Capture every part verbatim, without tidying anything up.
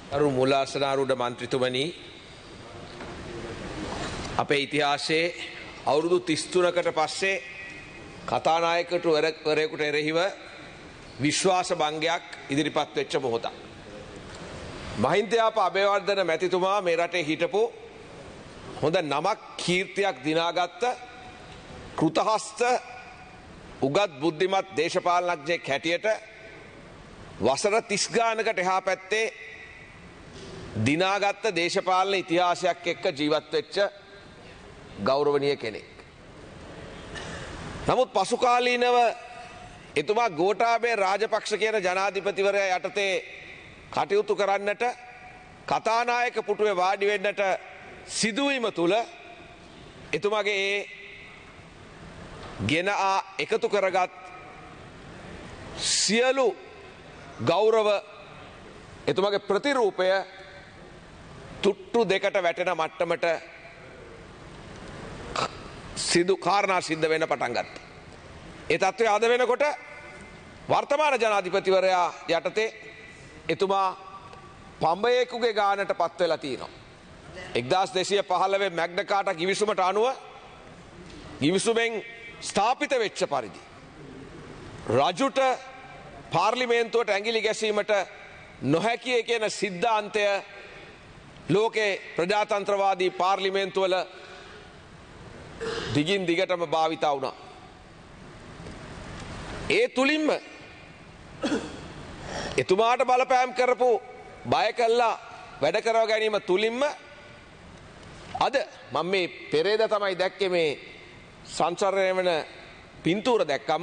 අරු මුලාසනාරුඩ මන්ත්‍රීතුමනි අපේ ඉතිහාසයේ අවුරුදු තිස් තුනකට පස්සේ කතානායකවරයෙකුට එරෙහිව විශ්වාස භංගයක් ඉදිරිපත් වෙච්ච මොහොතක්. මහින්දයාප අබේවර්ධන මැතිතුමා මේ රටේ හිටපු හොඳ නමක් කීර්තියක් දිනාගත්ත කෘතහස්ත උගත් බුද්ධිමත් දේශපාලනඥයෙක් හැටියට වසර තිස් ගානකට එහා පැත්තේ දිනාගත්ත දේශපාලන ඉතිහාසයක් එක්ක ජීවත් වෙච්ච ගෞරවනීය කෙනෙක්. නමුත් පසුකාලීනව එතුමා ගෝඨාභය රාජපක්ෂ කියන ජනාධිපතිවරයා යටතේ කටයුතු කරන්නට කතානායක පුටුවේ වාඩි වෙන්නට සිදුවීම තුල එතුමාගේ ඒ ගෙන ආ එකතු කරගත් සියලු ගෞරව එතුමාගේ ප්‍රතිරූපය තුට්ටු දෙකට වැටෙන මට්ටමට සිදු කාරණා සිද්ධ වෙන්න පටන් ගත්තා. ඒ තත්ත්වය අද වෙනකොට වර්තමාන ජනාධිපතිවරයා යටතේ එතුමා පඹයෙකුගේ ගානට පත් වෙලා තියෙනවා. එක්දාස් දෙසිය පහළොව මැග්නා කාටා ගිවිසුමට අනුව ගිවිසුමෙන් ස්ථාපිත වෙච්ච පරිදි රජුට පාර්ලිමේන්තුවට ඇඟිලි ගැසීමට නොහැකිය කියන සිද්ධාන්තය ලෝකේ ප්‍රජාතන්ත්‍රවාදී පාර්ලිමේන්තුවල දිගින් දිගටම භාවිතා වුණා. ඒ තුලින්ම එතුමාට බලපෑම් කරපු බය කළා වැඩ කරව ගැනීම තුලින්ම අද මම මේ පෙරේද තමයි දැක්කේ මේ සංචාරණය වෙන පින්තූර දැක්කම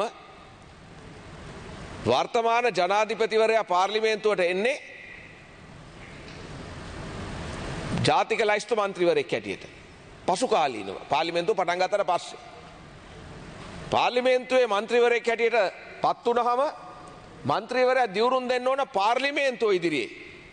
වර්තමාන ජනාධිපතිවරයා පාර්ලිමේන්තුවට එන්නේ ජාතික ලයිස්තු මන්ත්‍රීවරයෙක් හැටියට. පසුකාලීනව පාර්ලිමේන්තුව පටන් ගත්තට පස්සේ පාර්ලිමේන්තුවේ මන්ත්‍රීවරයෙක් හැටියට පත් වුණාම මන්ත්‍රීවරයා දිවුරුම් දෙන්න ඕන පාර්ලිමේන්තුව ඉදිරියේ.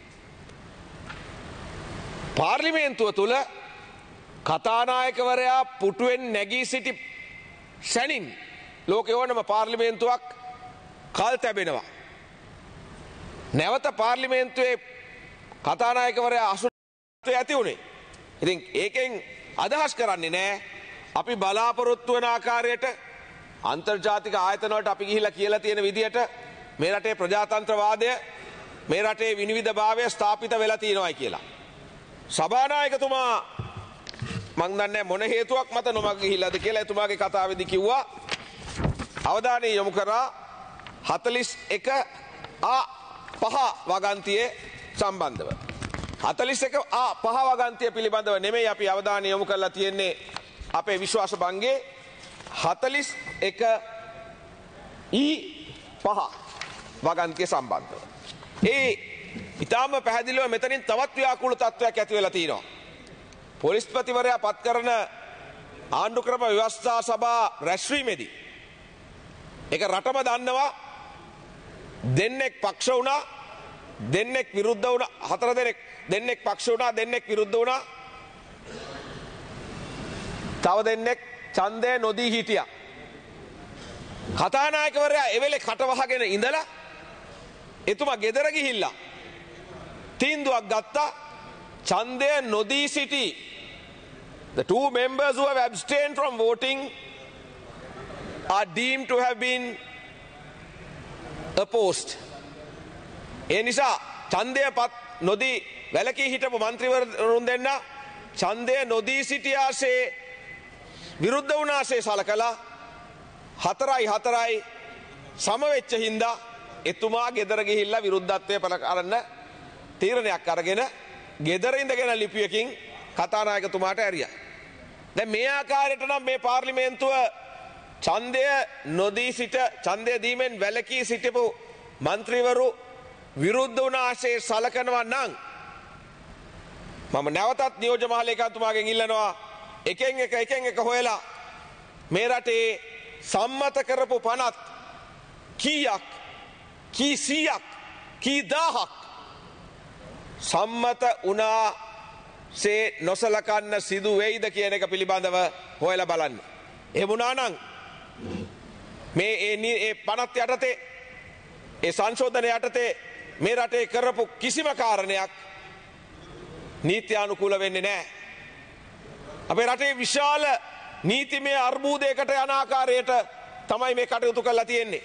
පාර්ලිමේන්තුව තුල කතානායකවරයා පුටුවෙන් නැගී සිටි සැනින් ලෝකේ ඕනම පාර්ලිමේන්තුවක් කල් තැබෙනවා. නැවත පාර්ලිමේන්තුවේ කතානායකවරයා අසුරේ ඇති උනේ. ඉතින් ඒකෙන් අදහස් කරන්නේ නෑ අපි බලාපොරොත්තු වෙන ආකාරයට අන්තර්ජාතික ආයතන වලට අපි ගිහිල්ලා කියලා තියෙන විදියට මේ රටේ ප්‍රජාතන්ත්‍රවාදය මේ රටේ විනිවිදභාවය ස්ථාපිත වෙලා තියෙනවායි කියලා. සභානායකතුමා මං දන්නේ මොන හේතුවක් මත නොමග ගිහිල්ලාද කියලා එතුමාගේ කතාවේදී කිව්වා. අවධානය යොමු කරා හතළිස් එක ආ පහ වගන්තියේ සම්බන්ධව. හතළිස් එක ආ පහ වගන්තිය පිළිබඳව නෙමෙයි අපි අවධානය යොමු කරලා තියෙන්නේ අපේ විශ්වාස භංගේ හතළිස් එක ඊ පහ වගන්තිය සම්බන්ධව. ඒ ඊටාම පැහැදිලිව මෙතනින් තවත් ව්‍යාකූල තත්ත්වයක් ඇති වෙලා තියෙනවා. පොලිස්පතිවරයා පත් කරන ආණ්ඩුක්‍රම ව්‍යවස්ථා සභා රැස්වීමේදී ඒක රටම දන්නවා දෙන්නෙක් පක්ෂ වුණා දෙන්නෙක් විරුද්ධ වුණා හතර දෙනෙක් දෙන්නෙක් පක්ෂ වුණා දෙන්නෙක් විරුද්ධ වුණා තව දෙන්නෙක් ඡන්දය නොදී හිටියා. කතානායකවරයා එවෙලේ කට වහගෙන ඉඳලා එතුමා ගෙදර ගිහිල්ලා තීන්දුවක් ගත්තා ඡන්දය නොදී සිටි the two members who have abstained from voting are deemed to have been opposed. ඒ නිසා ඡන්දය පත් නොදී වැලකී හිටපු മന്ത്രിවරුන් දෙන්න ඡන්දය නොදී සිටියාසේ විරුද්ධ වුණාසේ සලකලා හතරයි හතරයි සම වෙච්ච හින්දා එතුමා ගෙදර ගිහිල්ලා විරුද්ධත්වය පළ කරන්න තීරණයක් අරගෙන ගෙදර ඉඳගෙන ලිපියකින් කතානායකතුමාට ඇරියා. දැන් මේ ආකාරයට නම් මේ පාර්ලිමේන්තුව ඡන්දය නොදී සිට ඡන්දය දීමෙන් වැළකී සිටපු മന്ത്രിවරු විරුද්ධ වුණ ආශේ සලකනවා නම් මම නැවතත් නියෝජ්‍ය මහලේකම්තුමාගෙන් ඉල්ලනවා එකෙන් එක එකෙන් එක හොයලා මේ රටේ සම්මත කරපු පනත් කීයක් කී සීයක් කී දහයක් සම්මත වුණාසේ නොසලකන්න සිදු වෙයිද කියන එක පිළිබඳව හොයලා බලන්න. එහෙම වුණා නම් මේ ඒ පනත් යටතේ ඒ සංශෝධන යටතේ මේ රටේ කරපු කිසිම කාරණයක් නීත්‍යානුකූල වෙන්නේ නැහැ. අපේ රටේ විශාල නීතිමය අර්බුදයකට යන ආකාරයට තමයි මේ කටයුතු කරලා තියෙන්නේ.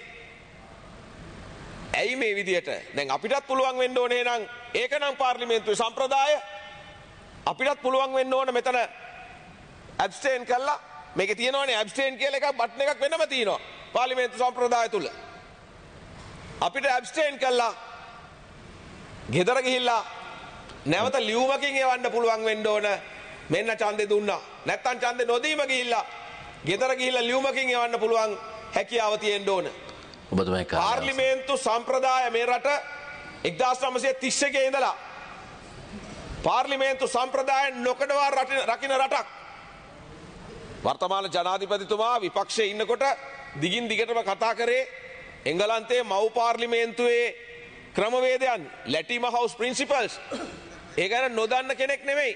ඇයි මේ විදියට? දැන් අපිටත් පුළුවන් වෙන්න ඕනේ නම් ඒක නම් පාර්ලිමේන්තුවේ සම්ප්‍රදාය. අපිටත් පුළුවන් වෙන්න ඕන මෙතන ඇබ්ස්ටේන් කළා. මේකේ තියෙනවනේ ඇබ්ස්ටේන් කියලා එකක් බටන් එකක් වෙනම තියෙනවා පාර්ලිමේන්තු සම්ප්‍රදාය තුල. අපිට ඇබ්ස්ටේන් කළා ගෙදර ගිහිල්ලා නැවත ලියුමකින් එවන්න පුළුවන් වෙන්න ඕන. මෙන්න ඡන්දේ දුන්නා. නැත්තම් ඡන්දේ නොදීම ගිහිල්ලා ගෙදර ගිහිල්ලා ලියුමකින් එවන්න පුළුවන් හැකියාව තියෙන්න ඕන. ඔබතුමා පාර්ලිමේන්තු සම්ප්‍රදාය මේ රට එක්දාස් නවසිය තිස් එකේ ඉඳලා පාර්ලිමේන්තු සම්ප්‍රදාය නොකඩවා රකින්න රටක්. වර්තමාන ජනාධිපතිතුමා විපක්ෂයේ ඉන්නකොට දිගින් දිගටම කතා කරේ එංගලන්තයේ මව් පාර්ලිමේන්තුවේ ක්‍රමවේදයන් ලැටිම හවුස් ප්‍රින්සිපල්ස්. ඒ ගැන නොදන්න කෙනෙක් නෙමෙයි.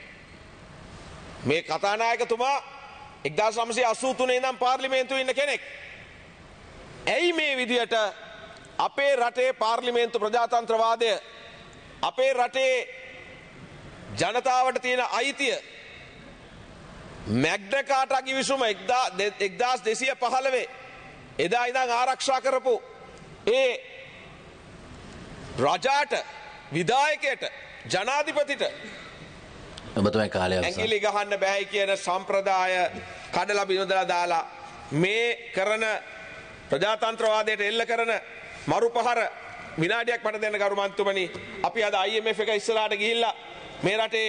මේ කතානායකතුමා එක්දාස් නවසිය අසූ තුනේ ඉඳන් පාර්ලිමේන්තුවේ ඉන්න කෙනෙක්. ඇයි මේ විදියට අපේ රටේ පාර්ලිමේන්තු ප්‍රජාතන්ත්‍රවාදය අපේ රටේ ජනතාවට තියෙන අයිතිය මැග්නා කාටා කිවිසුම එක්දාස් දෙසිය පහළොව එදා ඉඳන් ආරක්ෂා කරපු ඒ රජාට විධායකයට ජනාධිපතිට ඔබතුමා කාලය ඇඟිලි ගහන්න බෑයි කියන සම්ප්‍රදාය කඩලා බිඳලා දාලා මේ කරන ප්‍රජාතන්ත්‍රවාදයට එල්ල කරන මරුපහර විනාඩියක් මට දෙන්න ගරු මන්තුමනි. අපි අද I M F එක ඉස්සරහට ගිහිල්ලා මේ රටේ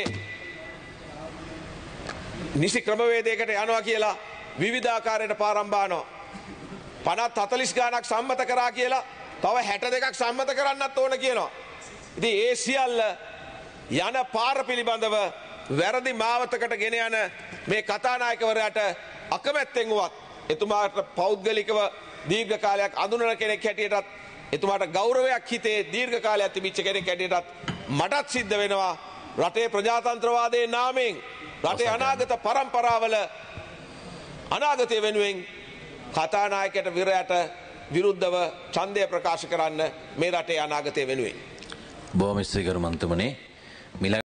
නිසි ක්‍රමවේදයකට යනවා කියලා විවිධාකාරයට පාරම් බානවා. පනස් හතළිස් ගානක් සම්මත කරා කියලා තව හැට දෙකක් සම්මත කරන්නත් ඕන කියනවා. ඉතින් ඒ සියල්ල යන පාර පිළිබඳව වැරදි මාවතකට ගෙන යන මේ කතානායකවරයාට අකමැත්තෙන් වුවත් එතුමාට පෞද්ගලිකව දීර්ඝ කාලයක් අඳුනන කෙනෙක් හැටියටත් එතුමාට ගෞරවයක් හිතේ දීර්ඝ කාලයක් තිබිච්ච කෙනෙක් හැටියටත් මටත් සිද්ධ වෙනවා රටේ ප්‍රජාතන්ත්‍රවාදයේ නාමයෙන් රටේ අනාගත පරම්පරාවල අනාගතය වෙනුවෙන් කතානායකයට විරයට විරුද්ධව ඡන්දය ප්‍රකාශ කරන්න මේ රටේ අනාගතය වෙනුවෙන්. බොහොම ස්තුතියි ගරු මන්තුමනි.